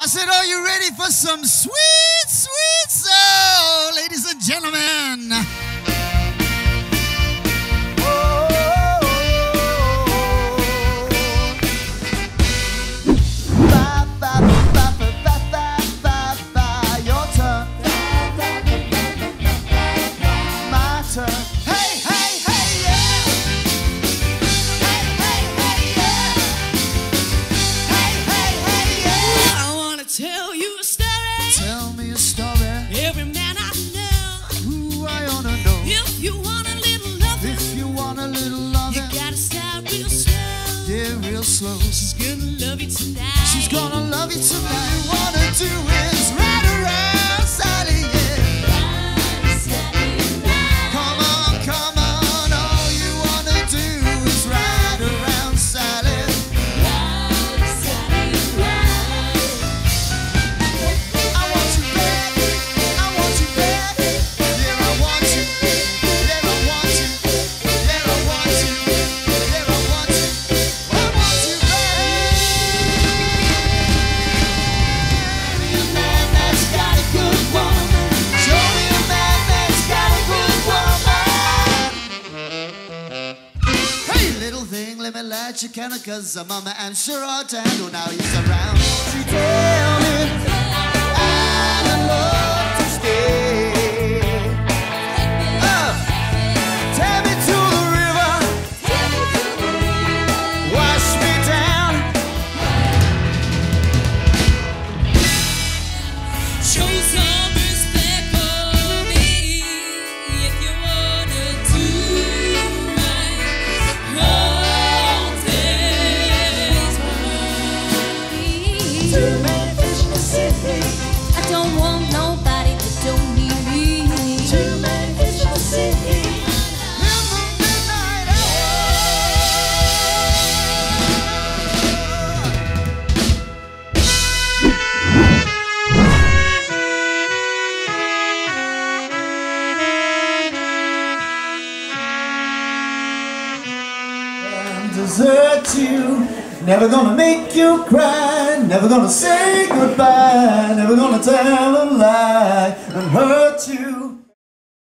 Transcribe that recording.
said, are you ready for some sweet, sweet soul, ladies and gentlemen? Your turn. My turn. Hey, hey, hey, yeah. Hey, hey, hey, yeah. Hey, hey, hey, yeah. I wanna tell you a story. Tell me a story. Every man I know. Who I wanna know. If you want a little loving, If you want a little you loving, gotta start real slow. yeah, real slow. She's gonna love you tonight. She's gonna love you tonight. All you wanna do is ride around Sally, yeah. Come on, come on. All you wanna do is ride around Sally. I want you back. I want you back. Yeah, I want you. Yeah, I want you. Yeah, I want you. Yeah, I want you. I want you back. Show me a man that's got a good woman. Show me a man that's got a good woman. Hey, little thing, let me light your candle, 'cause mama and sure hard to handle now you're around. She tell me I'm in love to stay. Take me to the river, wash me down. Show some respect for me if you wanna do right. All days mine. Too many fish in the city. I don't want nobody that don't need me. Too many fish in the city. In the midnight hour. Desert you, never gonna make you cry, never gonna say goodbye, never gonna tell a lie and hurt you.